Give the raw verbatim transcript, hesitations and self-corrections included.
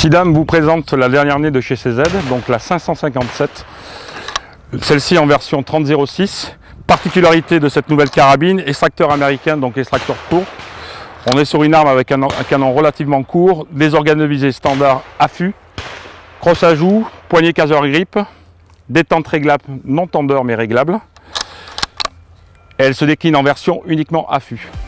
Sidam vous présente la dernière née de chez C Z, donc la cinq cent cinquante-sept. Celle-ci en version trente zéro six. Particularité de cette nouvelle carabine, extracteur américain, donc extracteur court. On est sur une arme avec un, un canon relativement court, des organes de visée standard affût, crosse à joue, poignée caser grip, détente réglable, non tendeur mais réglable. Et elle se décline en version uniquement affût.